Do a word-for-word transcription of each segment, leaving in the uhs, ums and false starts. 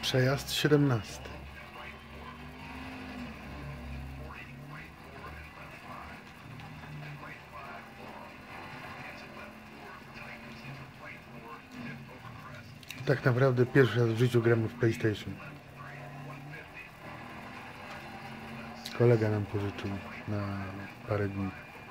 Przejazd siedemnasty. Tak naprawdę pierwszy raz w życiu gramy w PlayStation. Kolega nam pożyczył na parę dni.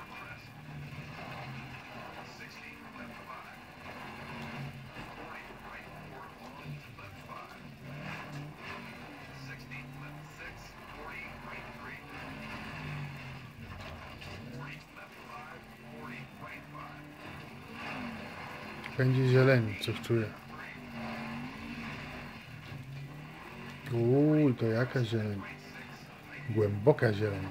Będzie zieleni, coś czuję. Uuu, to jaka zieleń. Głęboka zieleń.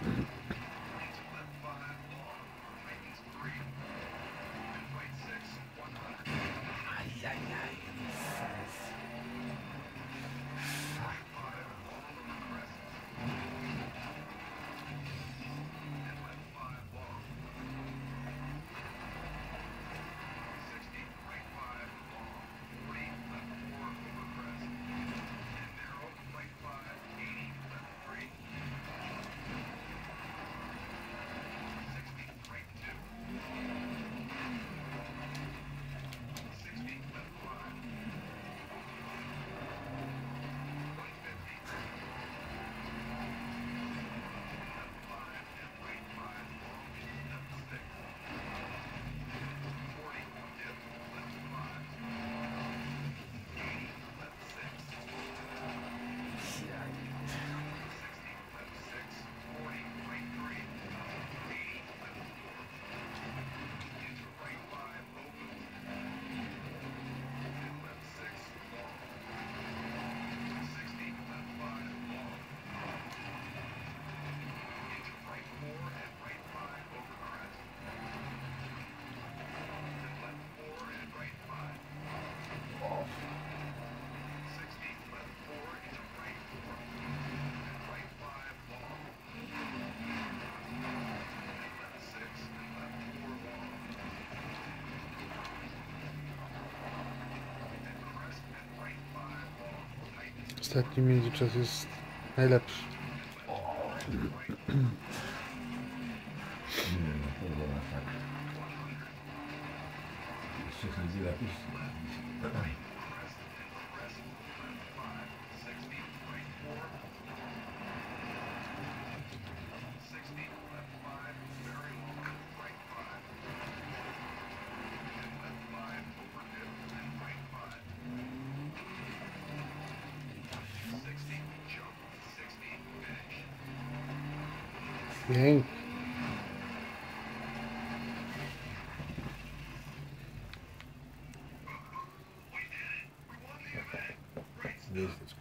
Ostatni międzyczas jest najlepszy. Nie, no to na tak. Jeszcze chodzi lepiej. Pięknie. Jeździć.